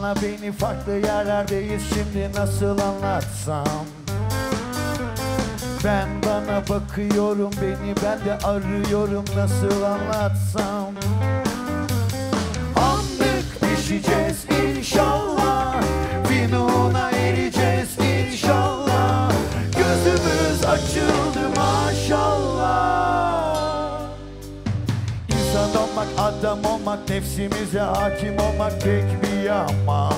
Sana beni farklı yerlerdeyiz şimdi nasıl anlatsam. Ben bana bakıyorum, beni ben de arıyorum, nasıl anlatsam. Anlık düşeceğiz inşallah, Finu'na ereceğiz inşallah. Gözümüz açıldı maşallah. İnsan olmak, adam olmak, nefsimize hakim olmak pek bir yaman.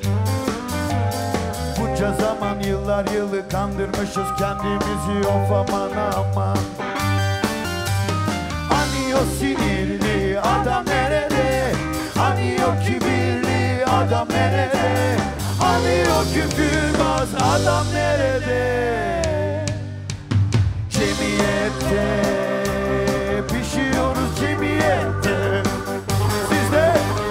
Bunca zaman yıllar yılı kandırmışız kendimizi, of aman aman. Hani o sinirli adam nerede? Hani o kibirli adam nerede? Hani o küfürbaz adam nerede? Cemiyette pişiyoruz, cemiyette. Sizde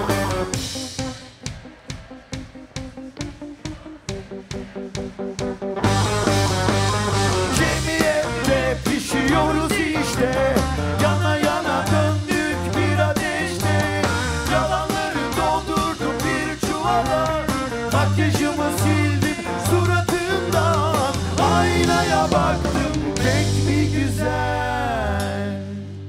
cemiyette pişiyoruz işte. Yana yana döndük bir ateşte. Yalanları doldurdum bir çuvala. Makyajımı sildim suratımdan. Aynaya baktım pek bir güzel.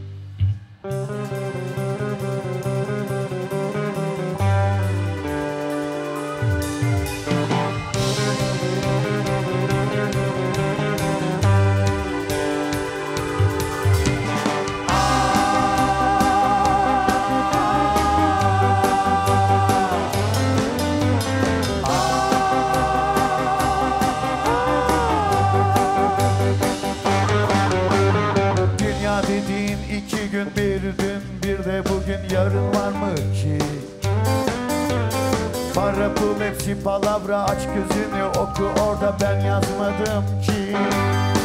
Dünya dediğin 2 gün, bir dün, bir de bugün, yarın var mı ki? Para pul hepsi palavra, aç gözünü oku orada ben yazmadım ki.